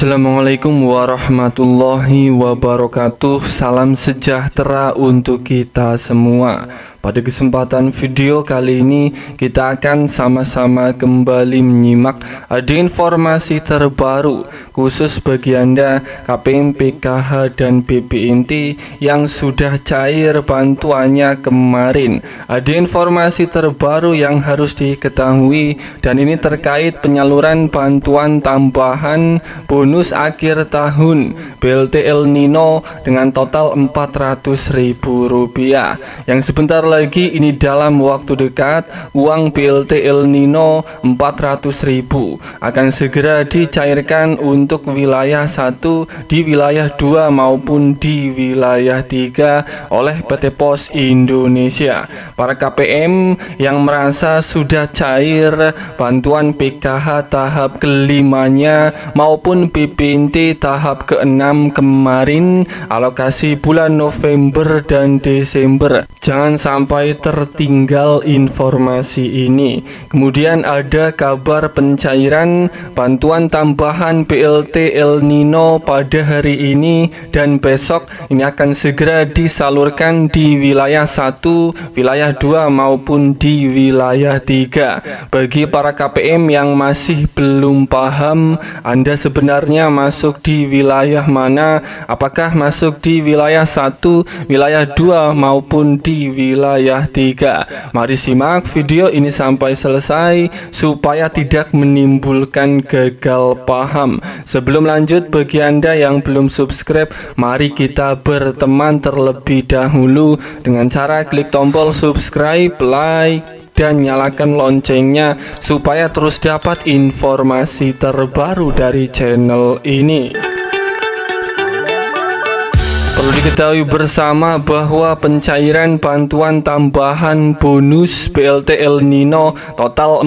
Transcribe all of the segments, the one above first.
Assalamualaikum warahmatullahi wabarakatuh. Salam sejahtera untuk kita semua. Pada kesempatan video kali ini kita akan sama-sama kembali menyimak ada informasi terbaru khusus bagi Anda KPM, PKH dan BPNT yang sudah cair bantuannya kemarin. Ada informasi terbaru yang harus diketahui dan ini terkait penyaluran bantuan tambahan bonus akhir tahun BLT El Nino dengan total Rp400.000 yang sebentar lagi ini dalam waktu dekat uang BLT El Nino 400.000 akan segera dicairkan untuk wilayah 1 di wilayah 2 maupun di wilayah 3 oleh PT Pos Indonesia. Para KPM yang merasa sudah cair bantuan PKH tahap kelimanya maupun BPNT tahap ke-6 kemarin alokasi bulan November dan Desember, jangan sampai tertinggal informasi ini. Kemudian ada kabar pencairan bantuan tambahan BLT El Nino pada hari ini dan besok ini akan segera disalurkan di wilayah 1, wilayah 2 maupun di wilayah 3. Bagi para KPM yang masih belum paham Anda sebenarnya masuk di wilayah mana, apakah masuk di wilayah 1, wilayah 2 maupun di wilayah 3. Mari simak video ini sampai selesai supaya tidak menimbulkan gagal paham. Sebelum lanjut, bagi Anda yang belum subscribe, mari kita berteman terlebih dahulu dengan cara klik tombol subscribe, like, dan nyalakan loncengnya supaya terus dapat informasi terbaru dari channel ini. Perlu diketahui bersama bahwa pencairan bantuan tambahan bonus BLT El Nino total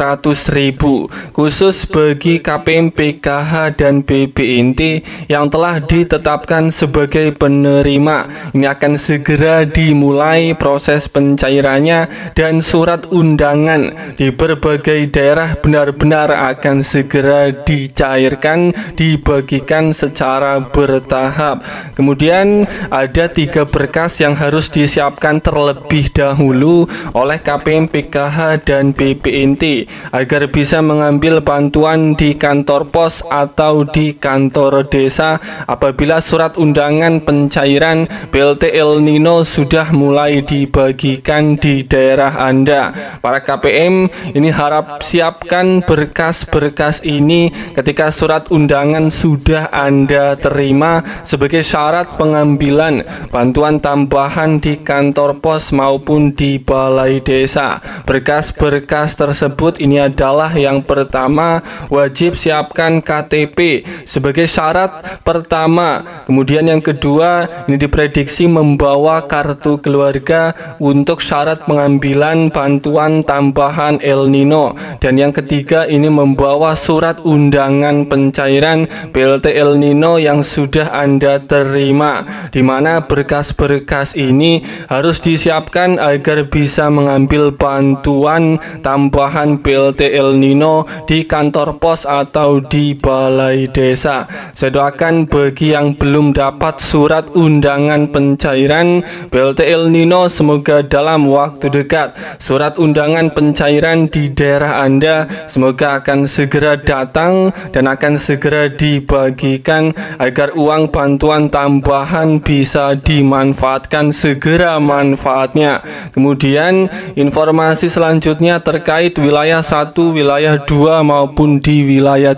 400.000 khusus bagi KPM, PKH dan BPNT yang telah ditetapkan sebagai penerima. Ini akan segera dimulai proses pencairannya dan surat undangan di berbagai daerah benar-benar akan segera dicairkan, dibagikan secara bertahap. Kemudian ada 3 berkas yang harus disiapkan terlebih dahulu oleh KPM, PKH dan BPNT agar bisa mengambil bantuan di kantor pos atau di kantor desa apabila surat undangan pencairan BLT El Nino sudah mulai dibagikan di daerah Anda. Para KPM ini harap siapkan berkas-berkas ini ketika surat undangan sudah Anda terima sebagai syarat pengambilan bantuan tambahan di kantor pos maupun di balai desa. Berkas-berkas tersebut ini adalah yang pertama, wajib siapkan KTP sebagai syarat pertama. Kemudian yang kedua, ini diprediksi membawa kartu keluarga untuk syarat pengambilan bantuan tambahan El Nino. Dan yang ketiga, ini membawa surat undangan pencairan BLT El Nino yang sudah Anda terima, di mana berkas-berkas ini harus disiapkan agar bisa mengambil bantuan tambahan BLT El Nino di kantor pos atau di balai desa. Saya doakan bagi yang belum dapat surat undangan pencairan BLT El Nino, semoga dalam waktu dekat surat undangan pencairan di daerah Anda semoga akan segera datang dan akan segera dibagikan agar uang bantuan tambahan bisa dimanfaatkan segera manfaatnya. Kemudian informasi selanjutnya terkait wilayah 1, wilayah 2 maupun di wilayah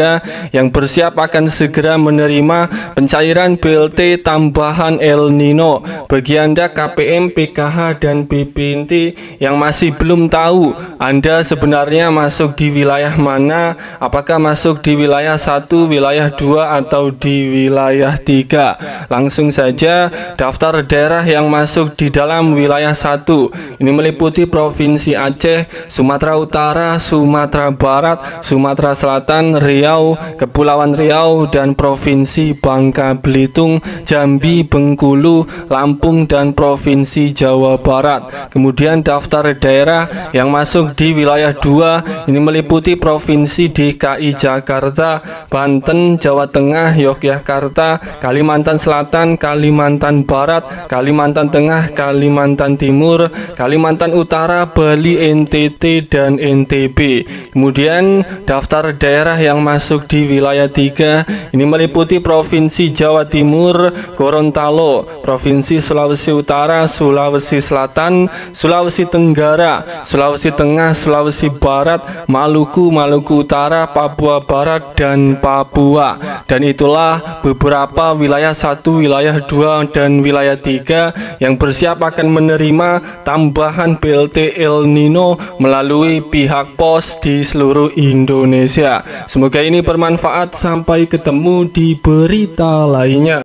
3 yang bersiap akan segera menerima pencairan BLT tambahan El Nino. Bagi Anda KPM, PKH dan BPNT yang masih belum tahu Anda sebenarnya masuk di wilayah mana, apakah masuk di wilayah 1, wilayah 2 atau di wilayah 3, langsung Langsung saja daftar daerah yang masuk di dalam wilayah 1. Ini meliputi Provinsi Aceh, Sumatera Utara, Sumatera Barat, Sumatera Selatan, Riau, Kepulauan Riau, dan Provinsi Bangka Belitung, Jambi, Bengkulu, Lampung, dan Provinsi Jawa Barat. Kemudian daftar daerah yang masuk di wilayah 2 ini meliputi Provinsi DKI Jakarta, Banten, Jawa Tengah, Yogyakarta, Kalimantan Selatan, Kalimantan Barat, Kalimantan Tengah, Kalimantan Timur, Kalimantan Utara, Bali, NTT, dan NTB. Kemudian daftar daerah yang masuk di wilayah 3 ini meliputi Provinsi Jawa Timur, Gorontalo, Provinsi Sulawesi Utara, Sulawesi Selatan, Sulawesi Tenggara, Sulawesi Tengah, Sulawesi Barat, Maluku, Maluku Utara, Papua Barat, dan Papua. Dan itulah beberapa wilayah 1, wilayah 2, dan wilayah 3 yang bersiap akan menerima tambahan BLT El Nino melalui pihak pos di seluruh Indonesia. Semoga ini bermanfaat. Sampai ketemu di berita lainnya.